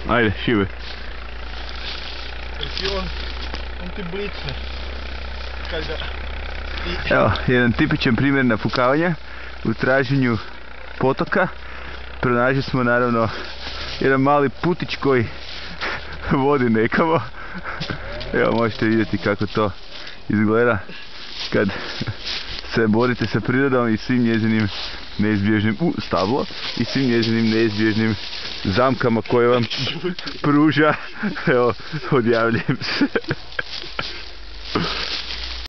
Ajde, šive. On ti blicne. Kad ga... Evo, jedan tipičan primjer napukavanja u traženju potoka. Pronašli smo naravno jedan mali putić koji vodi nekamo. Evo, možete vidjeti kako to izgleda kad se borite sa prirodom i svim njezinim neizbježnim stablo i svim njezinim neizbježnim zamkama koje vam pruža. Evo, odjavljujem se.